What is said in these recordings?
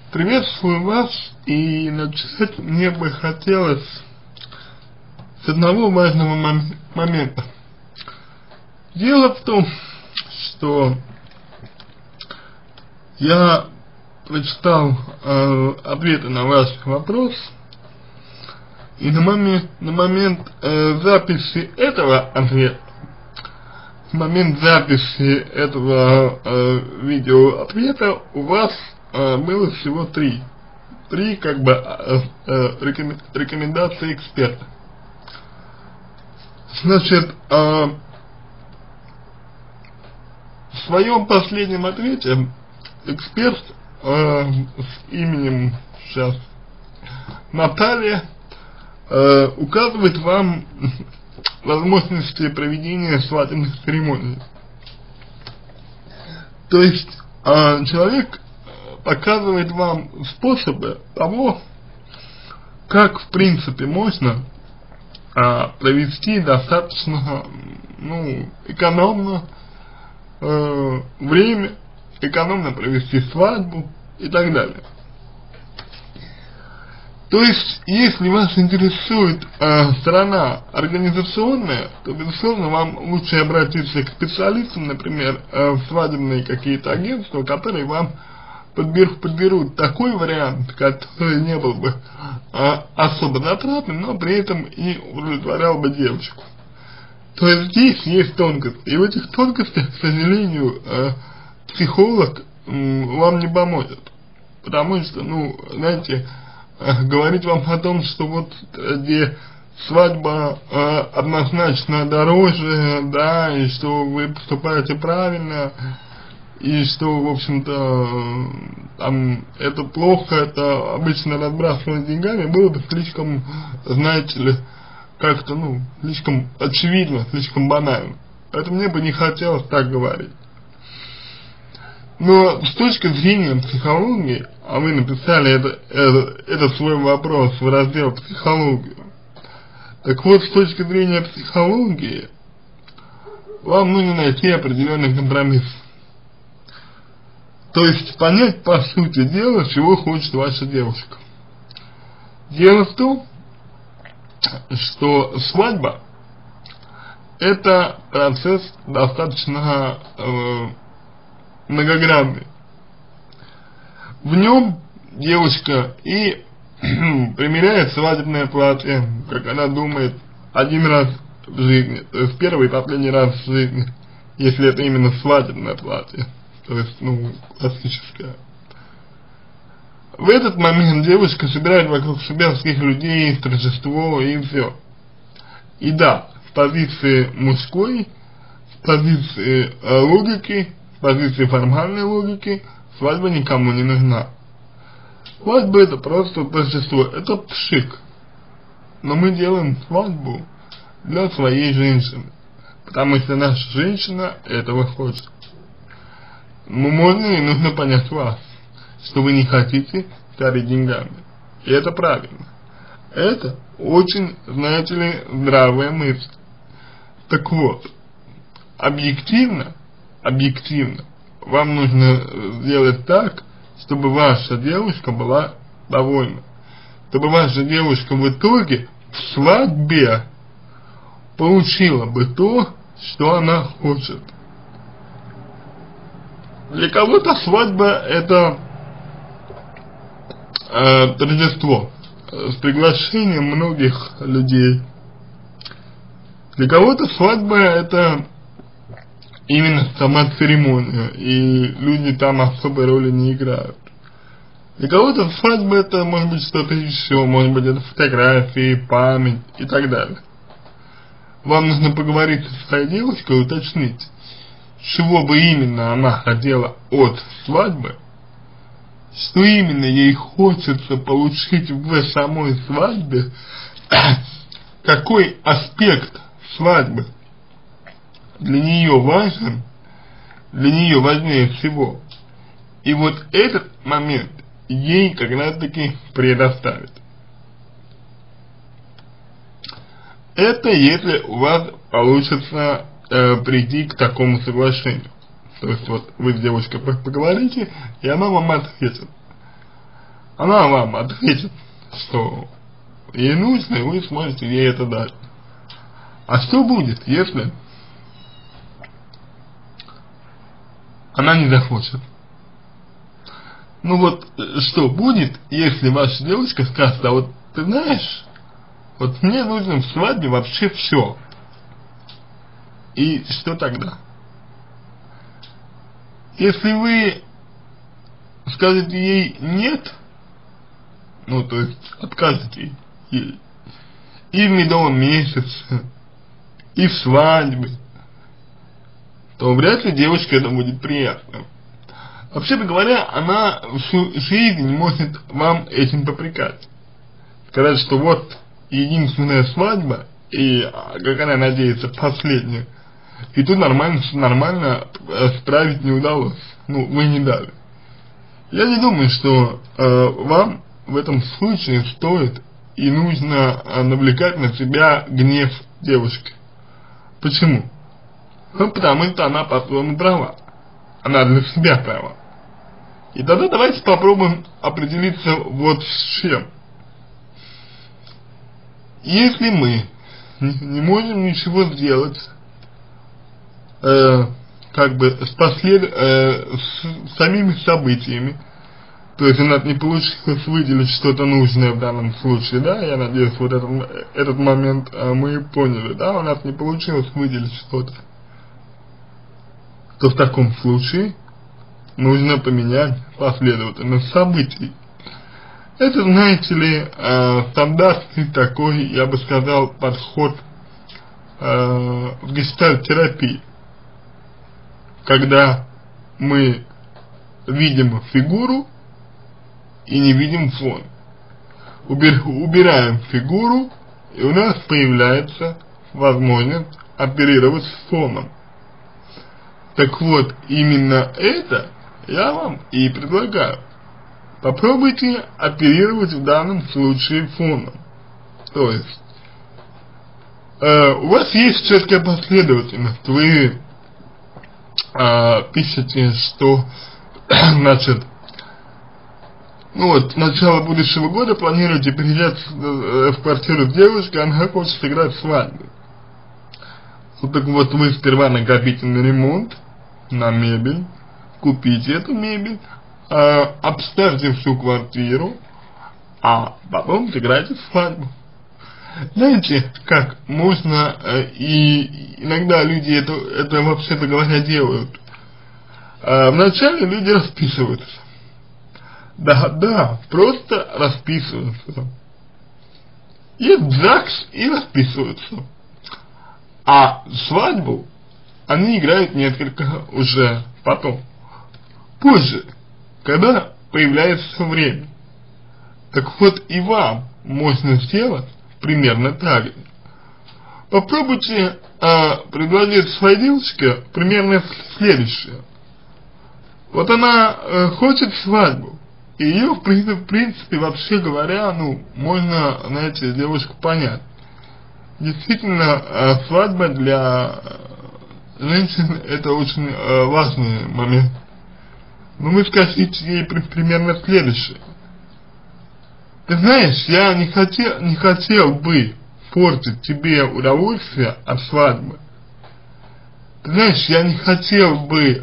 Приветствую вас, и начать мне бы хотелось с одного важного момента. Дело в том, что я прочитал ответы на ваш вопрос, и на момент записи этого ответа, в момент записи этого видеоответа у вас было всего три как бы рекомендации эксперта. Значит, в своем последнем ответе эксперт с именем сейчас Наталья указывает вам возможности проведения свадебных церемоний. То есть человек показывает вам способы того, как в принципе можно провести достаточно экономно время, экономно провести свадьбу и так далее. То есть, если вас интересует сторона организационная, то, безусловно, вам лучше обратиться к специалистам, например, в свадебные какие-то агентства, которые вам подберут такой вариант, который не был бы особо затратным, но при этом и удовлетворял бы девочку. То есть здесь есть тонкости, и в этих тонкостях, к сожалению, психолог вам не поможет, потому что, знаете, говорить вам о том, что вот где свадьба однозначно дороже, да, и что вы поступаете правильно, и что, в общем-то, там, это плохо, это обычно разбрасывать деньгами, было бы слишком, знаете ли, как-то, слишком очевидно, слишком банально. Поэтому мне бы не хотелось так говорить. Но с точки зрения психологии, а вы написали это свой вопрос в раздел «Психологию», так вот, с точки зрения психологии, вам нужно найти определенный компромисс. То есть понять, по сути дела, чего хочет ваша девушка. Дело в том, что свадьба – это процесс достаточно многогранный. В нем девушка и примеряет свадебное платье, как она думает, один раз в жизни, то есть первый и последний раз в жизни, если это именно свадебное платье. То есть, классическая. В этот момент девушка собирает вокруг себя всех людей, торжество и все. И да, с позиции мужской, с позиции логики, с позиции формальной логики, свадьба никому не нужна. Свадьба — это просто торжество, это пшик. Но мы делаем свадьбу для своей женщины, потому что наша женщина этого хочет. Можно и нужно понять вас, что вы не хотите старить деньгами. И это правильно. Это очень, знаете ли, здравая мысль. Так вот, объективно, вам нужно сделать так, чтобы ваша девушка была довольна. Чтобы ваша девушка в итоге в свадьбе получила бы то, что она хочет. Для кого-то свадьба — это торжество с приглашением многих людей. Для кого-то свадьба — это именно сама церемония, и люди там особой роли не играют. Для кого-то свадьба — это может быть что-то еще, может быть это фотографии, память и так далее. Вам нужно поговорить со своей девушкой и уточнить, чего бы именно она хотела от свадьбы, что именно ей хочется получить в самой свадьбе, какой аспект свадьбы для нее важен, для нее важнее всего. И вот этот момент ей как раз таки предоставит. Это если у вас получится прийти к такому соглашению. То есть вот вы с девушкой поговорите, и она вам ответит. она вам ответит, что ей нужно, и вы сможете ей это дать. А что будет, если она не захочет? Ну вот, что будет, если ваша девушка скажет: а вот ты знаешь, вот мне нужно в свадьбе вообще все. И что тогда? Если вы скажете ей нет, ну то есть откажете ей и в медовом месяце, и в свадьбе, то вряд ли девушке это будет приятно. Вообще-то говоря, она всю жизнь не может вам этим попрекать. Сказать, что вот единственная свадьба, и, как она надеется, последняя, и тут нормально справить не удалось. Ну, вы не дали. Я не думаю, что вам в этом случае стоит и нужно навлекать на себя гнев девушки. Почему? Ну, потому что она по-своему права. Она для себя права. И тогда давайте попробуем определиться вот с чем. Если мы не можем ничего сделать, как бы с самими событиями, то есть у нас не получилось выделить что-то нужное в данном случае, да, я надеюсь, вот этот момент мы поняли, да, у нас не получилось выделить что-то, то в таком случае нужно поменять последовательность событий. Это, знаете ли, стандартный такой, я бы сказал, подход в гештальт-терапии, когда мы видим фигуру и не видим фон. Убираем фигуру, и у нас появляется возможность оперировать с фоном. Так вот, именно это я вам и предлагаю. Попробуйте оперировать в данном случае фоном. То есть, у вас есть четкая последовательность. Вы пишете, что, значит, ну вот, с начала будущего года планируете переезжать в квартиру с девушкой, она хочет сыграть свадьбу. Вот так вот, вы сперва накопите на ремонт, на мебель, купите эту мебель, обставьте всю квартиру, а потом сыграйте свадьбу. Знаете, как можно, и иногда люди это вообще-то говоря делают. Вначале люди расписываются. Да, просто расписываются. Едут в ЗАГС и расписываются. А свадьбу они играют несколько уже потом. Позже, когда появляется время. Так вот и вам можно сделать примерно так же. Попробуйте предложить своей девушке примерно следующее. Вот она хочет свадьбу. И ее, в принципе, вообще говоря, ну, можно, знаете, девушку понять. Действительно, свадьба для женщин это очень важный момент. Но вы скажите ей примерно следующее. Ты знаешь, я не хотел бы портить тебе удовольствие от свадьбы. Ты знаешь, я не хотел бы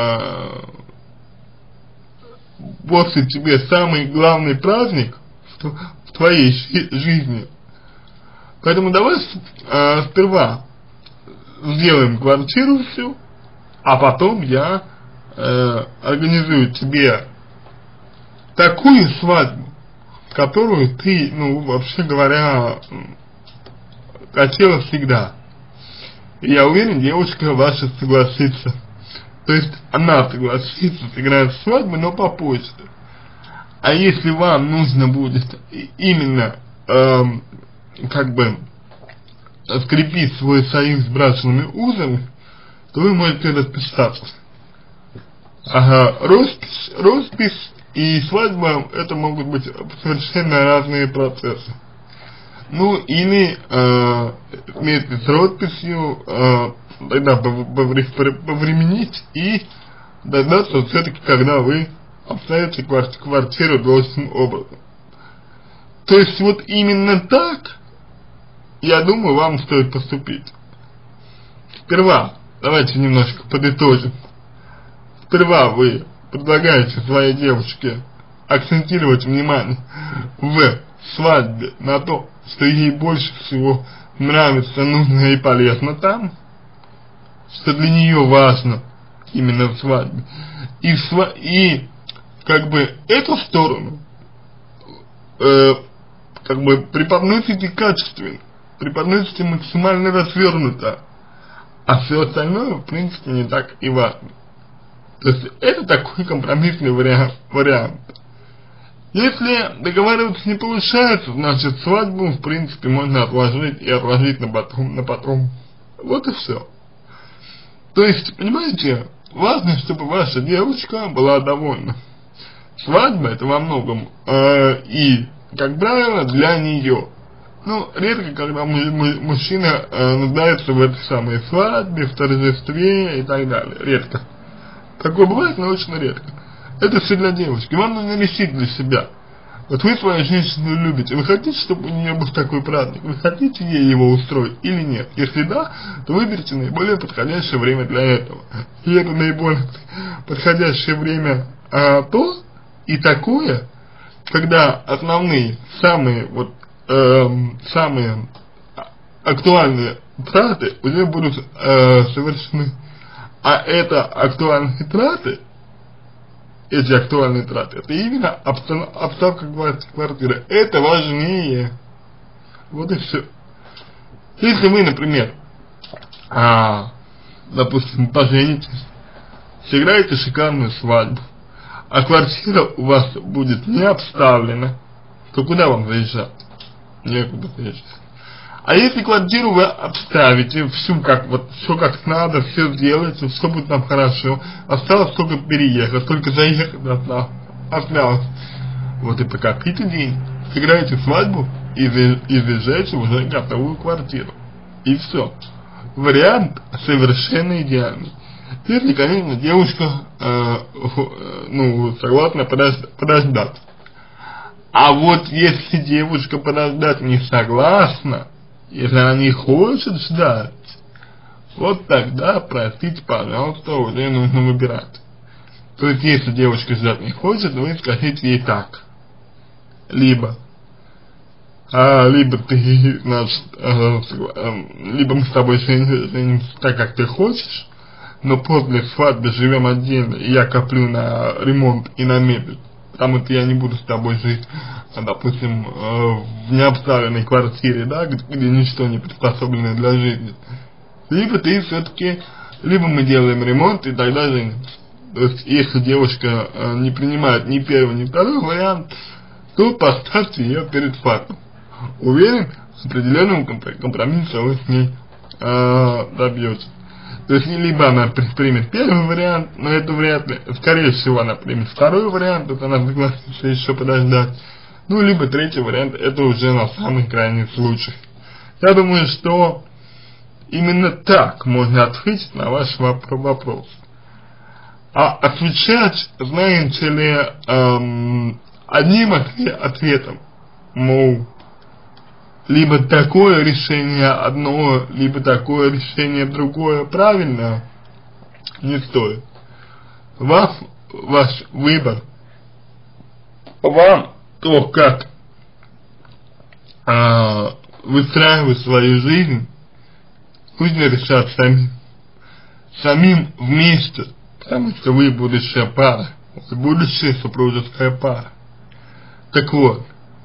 портить тебе самый главный праздник в твоей жизни. Поэтому давай сперва сделаем квартиру всю, а потом я организую тебе такую свадьбу, которую ты, ну, вообще говоря, хотела всегда. И я уверен, девушка ваша согласится. То есть она согласится сыграть свадьбу, но попозже. А если вам нужно будет именно как бы скрепить свой союз брачными узами, то вы можете расписаться. Роспись и свадьба это могут быть совершенно разные процессы. Ну или вместе с росписью тогда повременить и дождаться все-таки, когда вы обставите квартиру должным образом. То есть вот именно так, я думаю, вам стоит поступить. Сперва, давайте немножко подытожим. Сперва вы предлагаете своей девушке акцентировать внимание в свадьбе на то, что ей больше всего нравится, нужно и полезно там, что для нее важно именно в свадьбе. И как бы эту сторону как бы преподносите качественно, преподносите максимально развернуто, а все остальное в принципе не так и важно. То есть это такой компромиссный вариант. Если договариваться не получается, значит свадьбу в принципе можно отложить и отложить на потом. Вот и все. То есть, понимаете, важно, чтобы ваша девушка была довольна. Свадьба это во многом и, как правило, для нее. Ну, редко, когда мужчина нуждается в этой самой свадьбе, в торжестве и так далее. Редко. Такое бывает, но очень редко. Это все для девушки. Вам нужно решить для себя. Вот вы свою женщину любите. Вы хотите, чтобы у нее был такой праздник? Вы хотите ей его устроить или нет? Если да, то выберите наиболее подходящее время для этого. И это наиболее подходящее время то и такое, когда основные, самые актуальные траты уже будут совершены. А это актуальные траты, это именно обставка квартиры. Это важнее. Вот и все. Если вы, например, допустим, поженитесь, сыграете шикарную свадьбу, а квартира у вас будет не обставлена, то куда вам заезжать? Некуда заезжать. А если квартиру вы обставите, все как надо, все сделаете, все будет там хорошо, осталось только переехать, только заехать осталось. Вот и покопите деньги, сыграете свадьбу и въезжаете уже готовую квартиру. И все. Вариант совершенно идеальный. Если, конечно, девушка согласна подождать. А вот если девушка подождать не согласна, если она не хочет ждать, вот тогда, простите, пожалуйста, уже нужно выбирать. То есть, если девушка ждать не хочет, вы скажите ей так. Либо ты, значит, либо мы с тобой женимся так, как ты хочешь, но после свадьбы живем отдельно, и я коплю на ремонт и на мебель. Потому что я не буду с тобой жить, допустим, в необставленной квартире, да, где ничто не приспособлено для жизни. Либо ты все-таки, либо мы делаем ремонт и тогда женимся. То есть, если девушка не принимает ни первый, ни второй вариант, то поставьте ее перед фактом. Уверен, с определенным компромиссом вы с ней добьетесь. То есть, либо она примет первый вариант, но это вряд ли, скорее всего она примет второй вариант, то она согласится еще подождать. Ну, либо третий вариант, это уже на самый крайний случай. Я думаю, что именно так можно ответить на ваш вопрос. А отвечать, знаете ли, одним ответом, мол, либо такое решение одно, либо такое решение другое правильно, не стоит. Ваш выбор, вам то, как выстраивать свою жизнь, нужно решать самим вместе, потому что вы будущая пара, будущая супружеская пара. Так вот,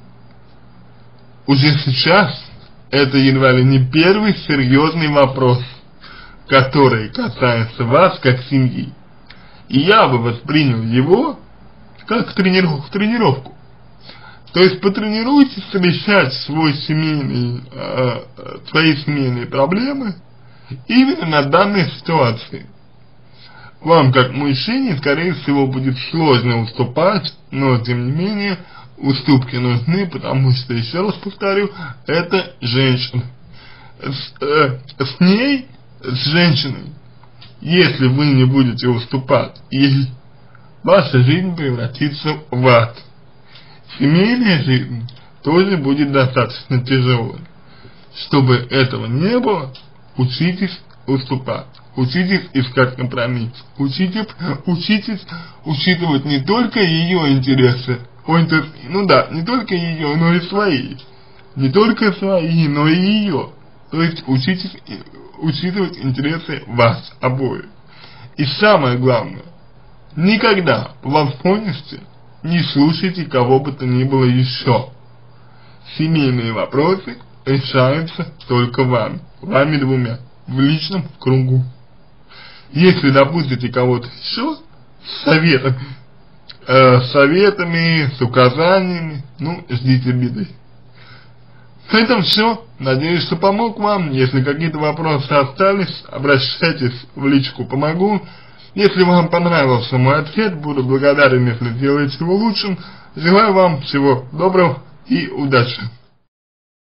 уже сейчас это едва ли не первый серьезный вопрос, который касается вас как семьи. И я бы воспринял его как тренировку. То есть потренируйтесь решать свои семейные проблемы именно на данной ситуации. Вам как мужчине, скорее всего, будет сложно уступать, но тем не менее уступки нужны, потому что, еще раз повторю, это женщина. С женщиной, если вы не будете уступать ей, ваша жизнь превратится в ад. Семейная жизнь тоже будет достаточно тяжелой. Чтобы этого не было, учитесь уступать, учитесь искать компромисс, учитесь учитывать не только ее интересы, не только ее, но и свои. Не только свои, но и ее. То есть учитесь учитывать интересы вас обоих. И самое главное, никогда по возможности не слушайте кого бы то ни было еще. Семейные вопросы решаются только вами двумя, в личном кругу. Если допустите кого-то еще с советами, с указаниями, ждите беды. На этом все. Надеюсь, что помог вам. Если какие-то вопросы остались, обращайтесь в личку «Помогу». Если вам понравился мой ответ, буду благодарен, если сделаете его лучшим. Желаю вам всего доброго и удачи.